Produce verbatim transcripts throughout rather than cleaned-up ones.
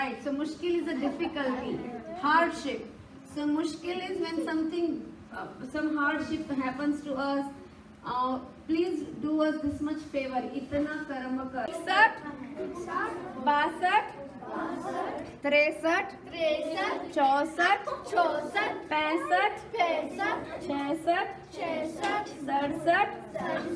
right. So mushkil is a difficulty, hardship. So mushkil is when something, uh, some hardship happens to us. Uh, please do us this much favor. इतना कर्म कर. इकसठ, बासठ, तिरसठ, चौसठ, चौसठ, पैंसठ, पैंसठ, छसठ, छसठ, सड़सठ,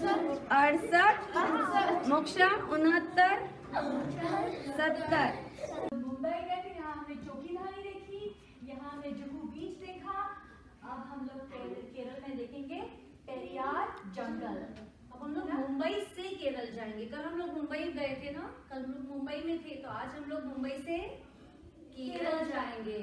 अड़सठ, मोक्षा उनहत्तर, सत्तर. मुंबई गए थे, यहाँ हमने चौकीधारी देखी, यहाँ हमने जुहू बीच देखा. अब हम लोग केरल में देखेंगे पेरियार जंगल. अब हम लोग मुंबई से केरल जाएंगे. कल हम लोग मुंबई गए थे ना, कल हम लोग मुंबई में थे, तो आज हम लोग मुंबई से केरल जाएंगे.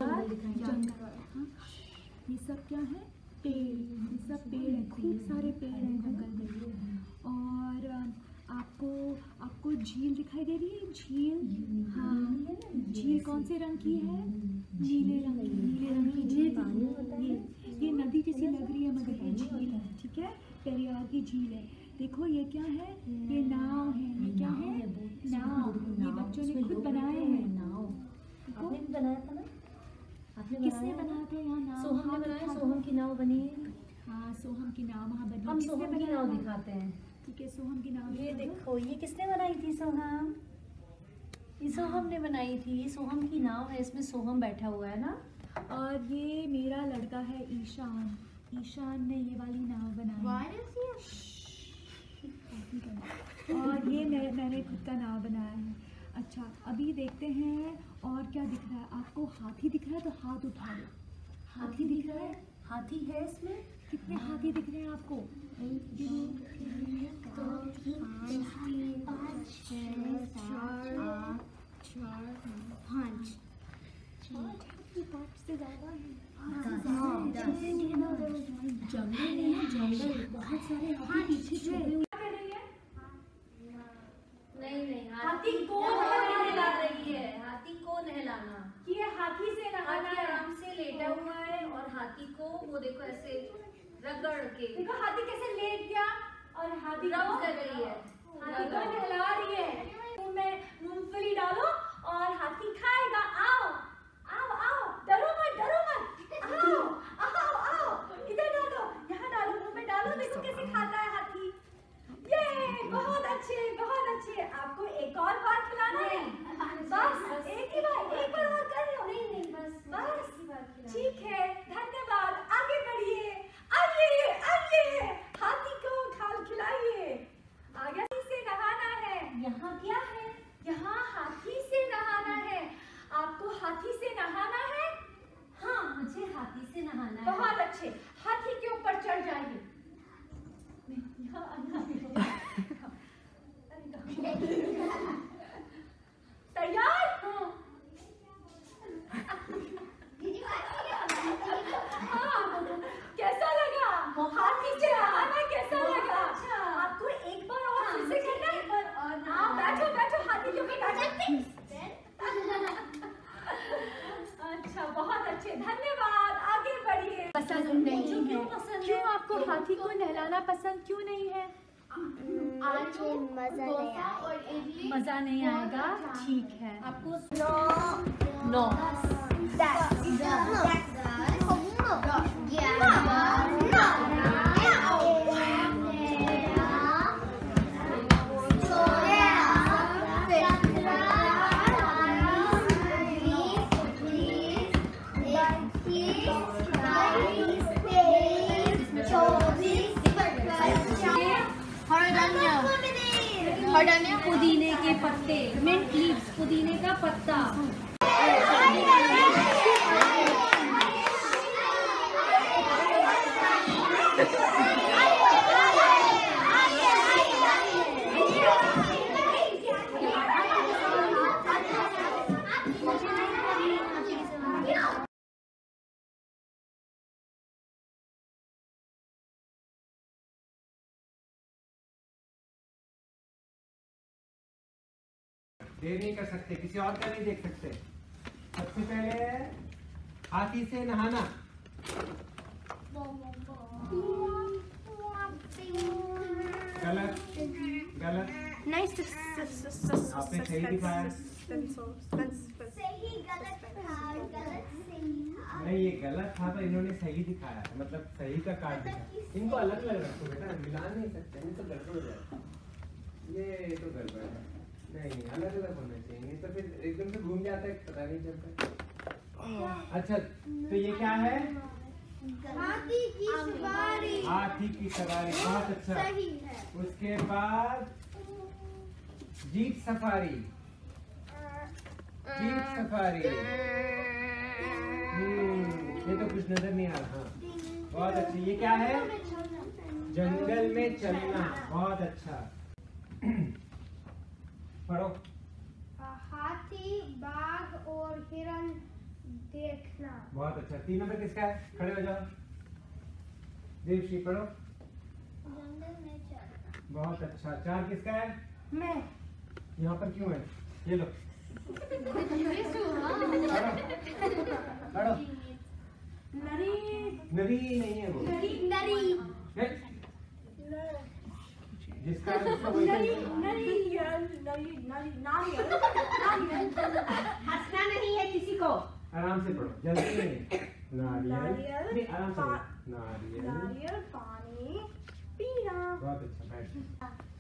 ये सब क्या है? पेड़. ये सब पेड़ है, खूब सारे पेड़ हैं जंगल में. और आपको आपको झील दिखाई दे रही है? झील, हाँ. झील कौन से रंग की है? नीले रंग की. नीले रंग की झील. ये ये नदी जैसी लग रही है मगर ये झील है. ठीक है, पेरियार की झील है. देखो ये क्या है? ये नाव है. ये क्या है? नाव. ये बच्चों ने खुद बनाए हैं. आपने भी बनाया था ना? आपने किसने बनाया था यहाँ नाव? सोहम ने बनाया. सोहम की नाव बनी है. हाँ, सोहम की नाव वहाँ बनी. हम सोहम की नाव दिखाते हैं. ठीक है, सोहम की नाव. ये देखो, ये किसने बनाई थी? सोहम. ये सोहम ने बनाई थी. ये सोहम की नाव है, इसमें सोहम बैठा हुआ है ना. और ये मेरा लड़का है ईशान. ईशान ने ये वाली नाव बनाई. और ये मैं मैंने खुद का नाव बनाया है. अच्छा, अभी देखते हैं और क्या दिख रहा है आपको. हाथी दिख रहा है तो हाथ उठा लो. हाथी दिख रहा है? हाथी है इसमें? कितने हाथी दिख रहे हैं आपको? पाँच से ज़्यादा है. जंगल नहीं है, जंगल. बहुत सारे हाथी पीछे छुपे हुए. नहीं नहीं, हाथी को नहला रही है. हाथी को नहलाना. ये हाथी से नहाना. हाथी आराम से लेटा हुआ है और हाथी को वो देखो ऐसे रगड़ के. देखो हाथी कैसे लेट गया और हाथी रब कर रही है. हाथी को नहला रही है. मुंह में मूंगफली डालो और हाथी खाएगा. आओ आओ आओ, डरो मत, डरो मत. आओ आओ आओ, इधर डालो, यहाँ डालो, मुंह में डालो. देखो कैसे खाता है हाथी. ये बहुत अच्छे, बहुत अच्छे. आपको एक और बार खिलाना है? बस एक ही बार, एक बार और कर लो. नहीं नहीं, बस बस ठीक है. धन्यवाद. आगे बढ़िए. आइए आइए, हाथी को खाल खिलाइए. आगे हाथी से नहाना है. यहाँ क्या है? यहाँ हाथी से नहाना है. आपको हाथी से नहाना है? हाँ, मुझे हाथी से नहाना है. बहुत अच्छे. हाथी के ऊपर चढ़ जाइए. तैयार? कैसा लगा? हाथी से नहाना कैसा लगा? आपको एक बार और फिर से करना है? हाँ, बैठो बैठो, हाथी के ऊपर बैठो. अच्छा, बहुत अच्छे. धन्यवाद. आगे बढ़िए. पसंद नहीं है. क्यों आपको हाथी को नहलाना पसंद क्यों नहीं है? आज मजा नहीं आएगा. मजा नहीं आएगा. ठीक है. आपको No. नो. That's that's हरदनिया, पुदीने के पत्ते, मिंट लीव्स, पुदीने का पत्ता. देर नहीं कर सकते, किसी और का नहीं देख सकते. सबसे पहले हाथी से नहाना. गलत गलत. Nice. आपने सही दिखाया. ही गलत था, गलत सही था। नहीं ये गलत था तो इन्होंने सही दिखाया, मतलब सही का कार्ड दिखाया। इनको अलग अलग रखो बेटा, मिला नहीं सकते, नहीं तो गड़बड़ हो जाएगा। ये तो गड़बड़ है, नहीं अलग अलग होना चाहिए, तो फिर एकदम से घूम जाता है, पता नहीं चलता। अच्छा तो ये क्या है? हाथी की सवारी। हाथी की सवारी, बहुत अच्छा। सही है। उसके बाद जीप सफारी, जीप सफारी। हम्म ये तो कुछ नजर नहीं आ रहा। हाँ बहुत अच्छी। ये क्या है? जंगल में चलना, बहुत अच्छा। पढ़ो। हाथी, बाघ और हिरण देखना। बहुत अच्छा। तीन नंबर किसका है? खड़े हो जाओ। देवश्री पढ़ो। जंगल में चलना। बहुत अच्छा। चार किसका है? मैं। यहाँ पर क्यों है? ये लो पढ़ो, पढ़ो। नरी। नरी नहीं है वो, नरी। है? जिसका उसका वही नरी, तो- नरी, नरी, नरी, नारियल, नारियल। हंसना नहीं है किसी को। आराम से पढ़ो, जल्दी नहीं। नारियल, नारियल, नहीं आराम से पा- पढ़ो। नारियल, नारियल पानी पीना। बहुत अच्छा। बैठ।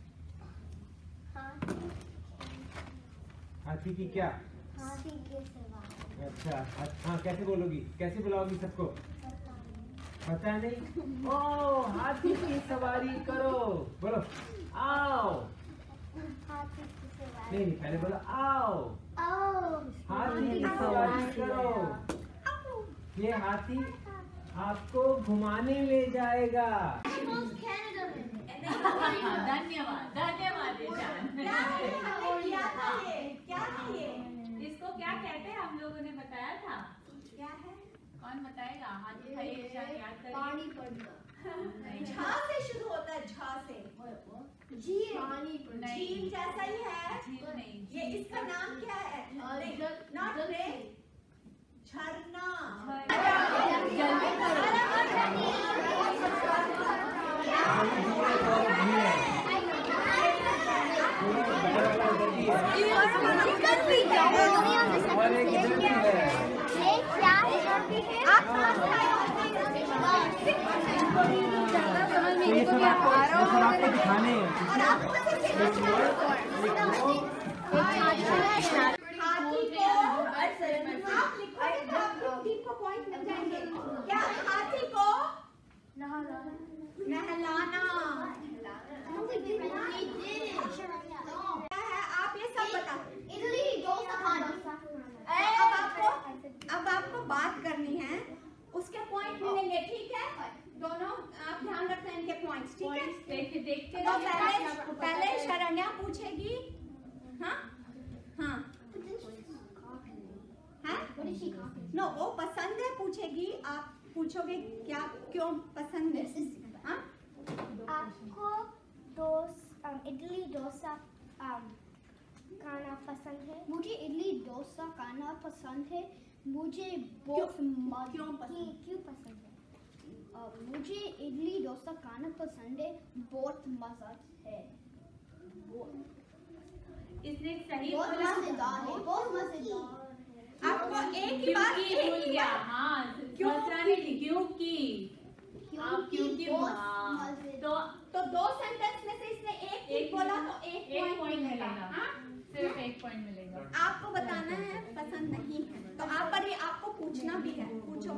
हाथी की क्या? हाथी के सवारी। अच्छा हाँ, कैसे बोलोगी? कैसे बुलाओगी सबको? पता नहीं। ओ हाथी की सवारी करो, बोलो आओ। हाथी की सवारी। नहीं नहीं पहले बोलो आओ। आओ। हाथी की सवारी करो। ये हाथी आपको घुमाने ले जाएगा। धन्यवाद धन्यवाद ईशान। क्या है? क्या था ये? क्या है ये? इसको क्या कहते हैं हम लोगों ने बताया था? क्या है? कौन बताएगा? हाथ उठाइए ईशान, याद करिए। पानी पड़ना। नहीं, झा से शुरू होता है, झा से। झील। नहीं, झील जैसा ही है। झील नहीं। ये इसका नाम क्या है? नहीं, not rain, झरना। और एक इधर भी है। ये क्या है? तो ये सब आपको ये सब आपको दिखाने हैं। हाथी को आप लिखोगे तो आपको ठीक को पॉइंट मिल जाएंगे। क्या हाथी को नहलाना क्या है? आप ये सब बता। इडली डोसा खाना। अब आपको अब आपको बात करनी है, उसके पॉइंट मिलेंगे, ठीक है? दोनों आप ध्यान रखना इनके पॉइंट्स, ठीक है? देखते देखते तो पहले पहले शरण्या पूछेगी। हाँ हाँ हाँ नो वो पसंद है पूछेगी, आप पूछोगे क्या क्यों पसंद है? हाँ आपको डोस इडली डोसा खाना पसंद है? मुझे इडली डोसा खाना पसंद है। मुझे बहुत मजा क्यों पसंद? क्यों पसंद है? अ, मुझे इडली डोसा खाना पसंद है, बहुत मजा है। इसने सही बहुत बोला। मजेदार है, बहुत मजेदार है। आपको एक ही बात क्योंकि एक भूल ही गया। बात हाँ क्यों? दूसरा नहीं, क्योंकि आप क्योंकि बहुत हाँ, मजेदार। तो तो दो सेंटेंस में से इसने एक ही एक बोला तो एक एक पॉइंट पॉइंट मिलेगा। मिलेगा। हाँ? सिर्फ एक पॉइंट मिलेगा। आपको बताना है पसंद नहीं है, तो आप पर ये आपको पूछना भी है, पूछो।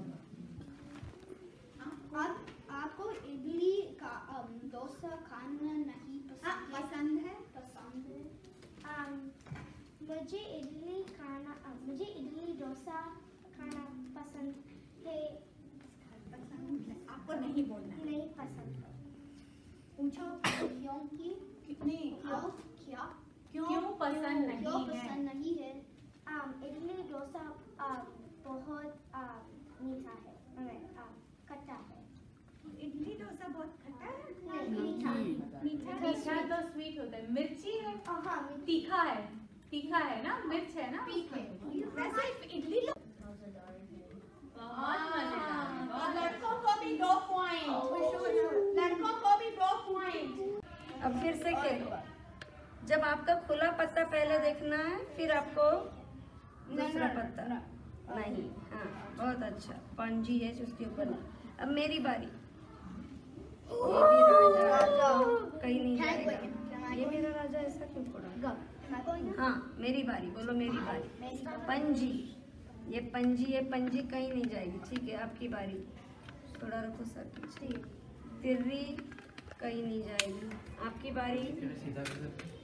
आप आपको इडली का अम, डोसा खाना नहीं हाँ पसंद है? पसंद है। पसंद है। अम, मुझे इडली खाना अम, मुझे इडली डोसा खाना पसंद है। पसंद है आपको नहीं बोलना है। नहीं पसंद है। पूछो क्योंकि कितनी क्यों क्या क्यों पसंद क्यों नहीं है? पसंद नहीं है? अम, इडली डोसा अम, बहुत अम, मीठा है, अरे, अम, खट्टा है। इडली डोसा बहुत खट्टा है। नहीं मीठा मीठा मीठा तो स्वीट होता है। मिर्ची है, हाँ मीठा तीखा है, तीखा है ना, मिर्च है ना। वैसे इडली लो- बहुत मजेदार, तो बहुत लड़कों को भी दो पॉइंट, लड़कों को भी दो पॉइंट। अब फिर से खेलो। जब आपका खुला पत्ता पहले देखना है, फिर आपको दूसरा पत्ता नहीं। हाँ बहुत अच्छा, पंजी है जो उसके ऊपर। अब मेरी बारी। ये भी राजा कहीं नहीं जाएगा। ये मेरा राजा ऐसा क्यों पड़ा? हाँ मेरी बारी, बोलो मेरी बारी। पंजी, ये पंजी है, पंजी कहीं नहीं जाएगी। ठीक है आपकी बारी, थोड़ा रखो सर पीछे। तिर्री कहीं नहीं जाएगी। आपकी बारी। सीधा